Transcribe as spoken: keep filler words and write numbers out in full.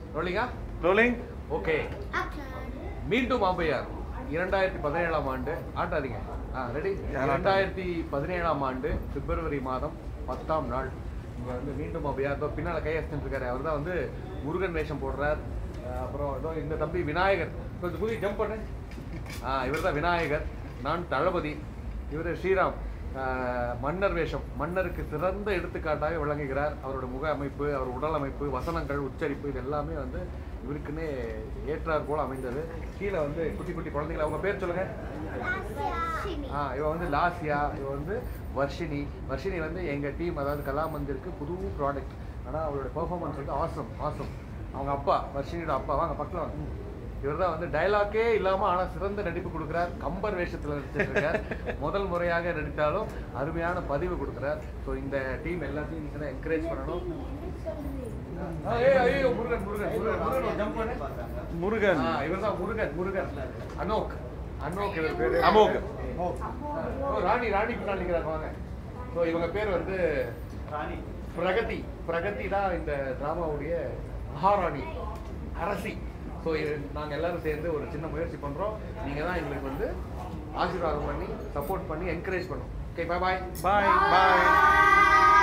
ரோலிங்கா rolling okay மீண்டும் Avvaiyar இரண்டாயிரத்தி பதினேழாம் ஆண்டு ஆட்டாதீங்க ஆ ரெடி இரண்டாயிரத்தி பதினேழாம் ஆண்டு பிப்ரவரி மாதம் பத்தாம் நாள் இங்கே வந்து மீண்டும் Avvaiyar இப்போ பின்னால் கையெழுத்து இருக்காரு. அவர் தான் வந்து முருகன் வேஷம் போடுறார். அப்புறம் ஏதோ இந்த தம்பி விநாயகர் கொஞ்சம் புதிய ஜம்ப் பண்ணு. ஆ இவர் தான் விநாயகர். நான் தளபதி. இவர் ஸ்ரீராம் மன்னர் வேஷம். மன்னருக்கு சிறந்த எடுத்துக்காட்டாக விளங்குகிறார். அவரோட முக அமைப்பு, அவர் உடல் அமைப்பு, வசனங்கள், உச்சரிப்பு இது எல்லாமே வந்து இவருக்குன்னே ஏற்றார் போல் அமைந்தது. கீழே வந்து குட்டி குட்டி குழந்தைகள் அவங்க பேர் சொல்லுங்க. ஆ இவ வந்து லாசியா, இவ வந்து வர்ஷினி. வர்ஷினி வந்து எங்கள் டீம் அதாவது கலாமந்திருக்கு புது ப்ராடக்ட். ஆனால் அவரோட பெர்ஃபார்மன்ஸ் வந்து ஆசம் ஆசம். அவங்க அப்பா வர்ஷினியோட அப்பா வாங்க பக்கத்தில் வாங்க. இவர் தான் வந்து டைலாக்கே இல்லாமல் ஆனால் சிறந்த நடிப்பு கொடுக்குறார். கம்பர் வேஷத்தில் நடிச்சிருக்கார். முதல் முறையாக நடித்தாலும் அருமையான பதிவு கொடுக்குறார். ஸோ இந்த டீம் எல்லாத்தையும் நீங்கள் தான் என்கரேஜ் பண்ணணும். முருகன் முருகன் முருகன் முருகன் ஜம்ப் பண்ணு. முருகன் இவர் தான் முருகன் முருகன் அனோக் அனோக் இவர் பேர் அமோக். ராணி ராணி பின்னால் நிற்கிறாங்க வாங்க. ஸோ இவங்க பேர் வந்து பிரகதி. பிரகதி தான் இந்த டிராமாவுடைய மகாராணி அரசி. ஸோ நாங்கள் எல்லாரும் சேர்ந்து ஒரு சின்ன முயற்சி பண்ணுறோம். நீங்கள் தான் எங்களுக்கு வந்து ஆசீர்வாதம் பண்ணி சப்போர்ட் பண்ணி என்கரேஜ் பண்ணும். ஓகே பாய் பாய் பாய் பாய்.